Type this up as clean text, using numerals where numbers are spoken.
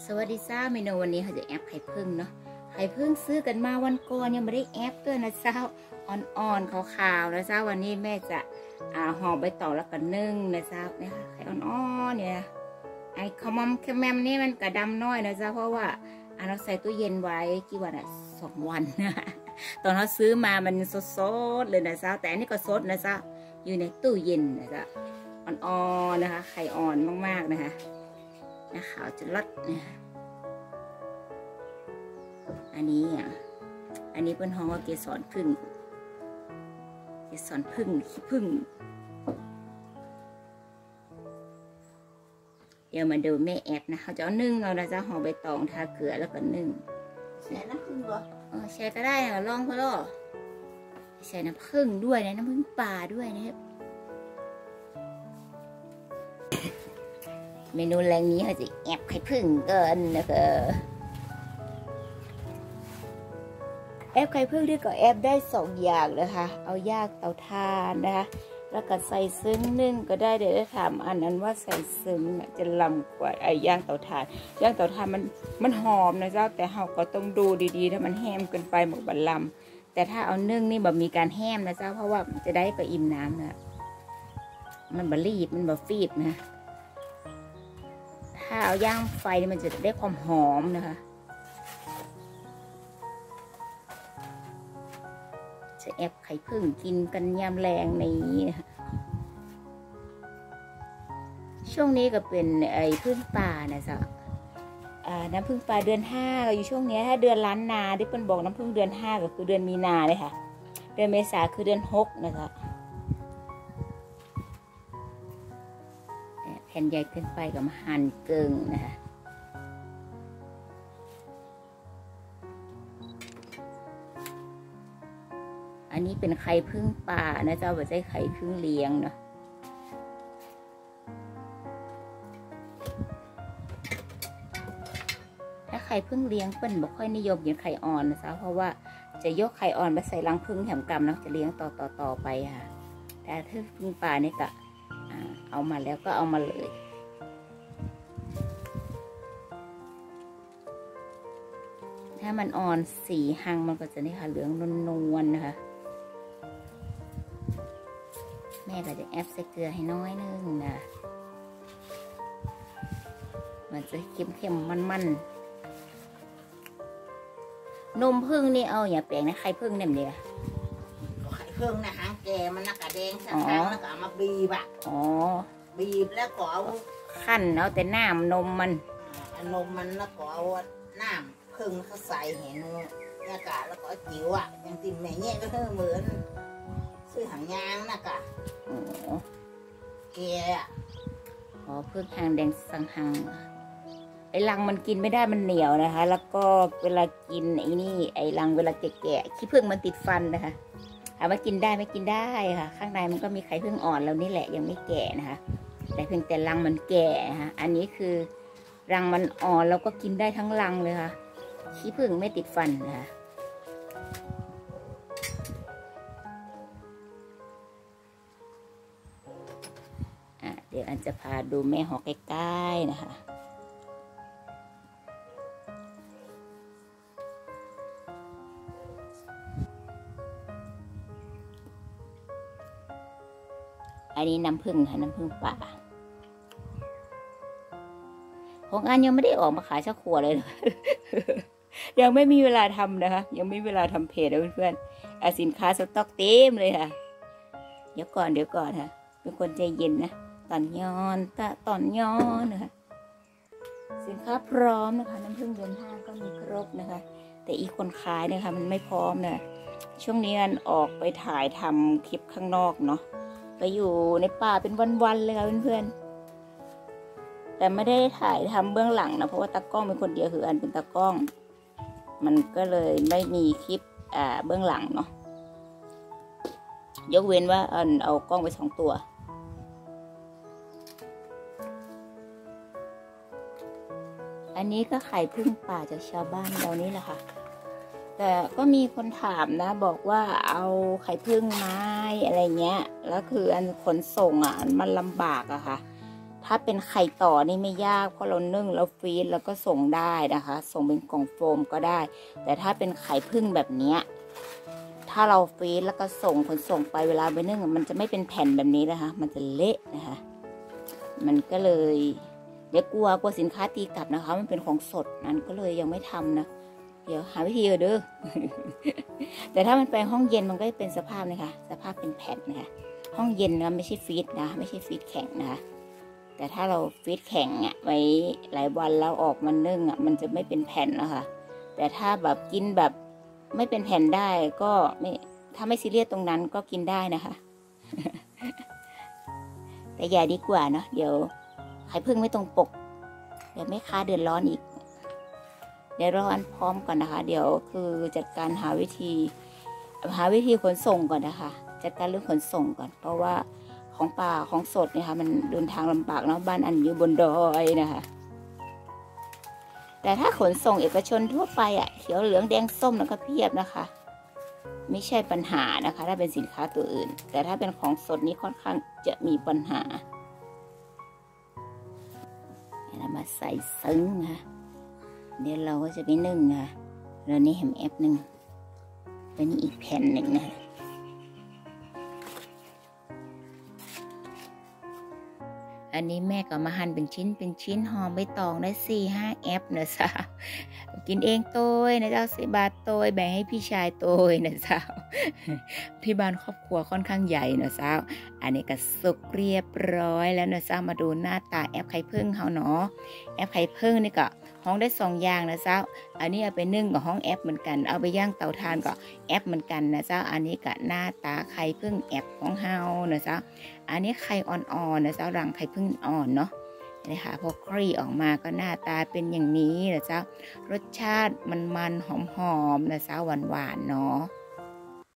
สวัสดีจ้าเมนูวันนี้เขาจะแอปไข่พึ่งเนาะไข่พึ่งซื้อกันมาวันก่อนยังไม่ได้แอปด้วยนะเจ้าอ่อนๆขาวๆนะเจ้าวันนี้แม่จะห่อใบตองแล้วก็นึ่งนะเจ้าเนี่ยค่ะไข่อ่อนๆเนี่ยไอ้ขมอมแคมแมมนี่มันกระดำน้อยนะเจ้าเพราะว่าเราใส่ตู้เย็นไว้กี่วัน2 วันนะตอนเขาซื้อมามันสดๆเลยนะเจ้าแต่อันนี้ก็สดนะเจ้าอยู่ในตู้เย็นนะเจ้าอ่อนๆนะคะไข่อ่อนมากๆนะคะขาวจะลดเนี่ยอันนี้เป็นห้องว่าเกสรพึ่งขี้พึ่งเดี๋ยวมาดูแม่แอดนะเขาจะนึ่งเราจะห่อใบตองทาเกลือแล้วก็นึ่งใส่น้ำผึ้งเหรอใช่ก็ได้นะลองเพราะล่อใส่น้ำผึ้งด้วยนะน้ำผึ้งป่าด้วยนะครับเมนูแรงนี้เขาจะแอบไข่พึ่งเกินนะคะแอบไข่พึ่งที่ก็แอบได้2 อย่างนะคะเอาย่างเตาถ่านนะคะแล้วก็ใส่ซึ้งนึ่งก็ได้เดี๋ยวจะถามอันนั้นว่าใส่ซึ้งจะลำกว่าไอ้ย่างเตาถ่านมันหอมนะเจ้าแต่เราก็ต้องดูดีๆถ้ามันแห้มเกินไปหมกบัลลัมแต่ถ้าเอานึ่งนี่แบบมีการแห้มนะเจ้าเพราะว่าจะได้ไปอิ่มน้ำนะมันบะรีบมันบะฟีดนะถ้าเอาย่างไฟมันจะได้ความหอมนะคะจะแอบไข่พึ่งกินกันยามแรงในช่วงนี้ก็เป็นไอ้พึ่งป่านะจ๊ะน้ำพึ่งป่าเดือน5ก็อยู่ช่วงนี้ถ้าเดือนล้านนาที่เปิ้ลบอกน้ำพึ่งเดือน5ก็คือเดือนมีนาเลยค่ะเดือนเมษาคือเดือน6นะจ๊ะแผ่นใหญ่เกินไปกับหั่นเกิงนะคะอันนี้เป็นไข่พึ่งป่านะเจ้าไม่ใช่ไข่พึ่งเลี้ยงเนาะถ้าไข่พึ่งเลี้ยงเปิ้ลบ่ค่อยนิยมกินไข่อ่อนนะจ๊ะเพราะว่าจะยกไข่อ่อนไปใส่รังพึ่งแถมกำนะจะเลี้ยงต่อไปค่ะแต่ถ้าพึ่งป่านี่ก็เอามาแล้วก็เอามาเลยถ้ามันอ่อนสีหังมันก็จะนี่ค่ะเหลืองนวลๆนะคะแม่ก็จะแอบใส่เกลือให้น้อยนึงนะมันจะเค็มๆมันนมพึ่งนี่เอาอย่าแปลงนะไข่พึ่งเนี่ยเดียวไข่พึ่งนะหางแกมันนักกระแดงสักครั้งแล้วก็เอามาบีบบีบแล้วก็เอาขั้นเอาแต่น้ำนมมันนมมันแล้วก็เอาน้ำพึ่งเขาใส่เห็นเนี่ยกะแล้วก็จิ๋วอย่างติ่มแม่เนี่ยก็เหมือนซื้อหางยางนะกะแกพึ่งหางแดงสังหางไอ้รังมันกินไม่ได้มันเหนียวนะคะแล้วก็เวลากินไอ้รังเวลาแก่ๆขี้ผึ้งมันติดฟันนะคะถามว่ากินได้ไม่กินได้ค่ะข้างในมันก็มีไข่ผึ้งอ่อนแล้วนี่แหละยังไม่แก่นะคะแต่เพียงแต่รังมันแก่นะคะอันนี้คือรังมันอ่อนแล้วก็กินได้ทั้งรังเลยค่ะขี้ผึ้งไม่ติดฟันนะคะเดี๋ยวอันจะพาดูแม่ห่อใกล้ๆนะคะอันนี้น้ำผึ้งค่ะน้ำผึ้งป่าของอันยังไม่ได้ออกมาขายสักขวดเลย ยังไม่มีเวลาทำนะคะยังไม่มีเวลาทำเพจนะเพื่อนๆสินค้าสต็อกเต็มเลยค่ะเดี๋ยวก่อนค่ะเป็นคนใจเย็นนะตอนย้อนนะคะสินค้าพร้อมนะคะน้ำผึ้งเดือน5ก็มีครบนะคะแต่อีกคนขายนะคะมันไม่พร้อมนะช่วงนี้อันออกไปถ่ายทำคลิปข้างนอกเนาะไปอยู่ในป่าเป็นวันๆเลยค่ะเพื่อนๆแต่ไม่ได้ถ่ายทำเบื้องหลังนะเพราะว่าตากล้องเป็นคนเดียวคืออันเป็นตากล้องมันก็เลยไม่มีคลิปเบื้องหลังเนาะยกเว้นว่าอันเอากล้องไป2 ตัวอันนี้ก็ไข่พึ่งป่าจากชาวบ้านเรานี่แหละค่ะแต่ก็มีคนถามนะบอกว่าเอาไข่พึ่งไม้อะไรเงี้ยแล้วคืออันขนส่งมันลำบากอะค่ะถ้าเป็นไข่ต่อนี่ไม่ยากเพราะเรานึ่งแล้วฟรีซแล้วก็ส่งได้นะคะ ส่งเป็นกล่องโฟมก็ได้ แต่ถ้าเป็นไข่ผึ้งแบบเนี้ยถ้าเราฟรีซแล้วก็ขนส่งไปเวลาไปนึ่งมันจะไม่เป็นแผ่นแบบนี้นะคะมันจะเละนะคะมันก็เลยเดี๋ยวกลัวสินค้าตีกลับนะคะมันเป็นของสดนั้นก็เลยยังไม่ทำนะเดี๋ยวหาวิธีเด้อ แต่ถ้ามันไปห้องเย็นมันก็จะเป็นสภาพนะคะสภาพเป็นแผ่นนะคะห้องเย็นนะไม่ใช่ฟรีซนะไม่ใช่ฟรีซแข็งนะคะแต่ถ้าเราฟรีซแข็งไว้หลายวันแล้วออกมานึ่งมันจะไม่เป็นแผ่นนะคะแต่ถ้าแบบกินแบบไม่เป็นแผ่นได้ก็ไม่ถ้าไม่ซีเรียสตรงนั้นก็กินได้นะคะ แต่อย่าดีกว่าเนาะเดี๋ยวไข่ผึ้งไม่ตรงปกเดี๋ยวแม่ค้าเดือดร้อนอีกเดี๋ยวรออันพร้อมก่อนนะคะเดี๋ยวคือจัดการหาวิธีขนส่งก่อนนะคะจัดการเรื่องขนส่งก่อนเพราะว่าของป่าของสดเนี่ยค่ะมันเดินทางลำบากเนาะบ้านอันอยู่บนดอยนะคะแต่ถ้าขนส่งเอกชนทั่วไปเขียวเหลืองแดงส้มแล้วก็เพียบนะคะไม่ใช่ปัญหานะคะถ้าเป็นสินค้าตัวอื่นแต่ถ้าเป็นของสดนี้ค่อนข้างจะมีปัญหาเรามาใส่ซึ้งค่ะเดี๋ยวเราก็จะไปนึ่งค่ะแล้วนี่แฮมแอปหนึ่งแล้วนี่อีกแผ่นหนึ่งนะอันนี้แม่ก็มาหั่นเป็นชิ้นห่อใบตองได้4-5แอปนะจ๊ะกินเองโตยนะเจ้า10 บาทโตยแบ่งให้พี่ชายโตยนะเจ้าที่บ้านครอบครัวค่อนข้างใหญ่นะเจ้าอันนี้ก็สุกเรียบร้อยแล้วนะเจ้ามาดูหน้าตาแอปไข่ผึ้งเขาเนาะแอปไข่ผึ้งนี่ก็ห้องได้2 อย่างนะเจ้าอันนี้เอาไปนึ่งกับห้องแอปเหมือนกันเอาไปย่างเตาถ่านก็แอปเหมือนกันนะเจ้าอันนี้ก็หน้าตาไข่ผึ้งแอปของเฮานะเจ้าอันนี้ไข่อ่อนๆนะเจ้ารังไข่ผึ้งอ่อนเนาะนี่ค่ะพอคลี่ออกมาก็หน้าตาเป็นอย่างนี้นะเจ้ารสชาติมันหอมๆนะเจ้าหวานๆเนาะ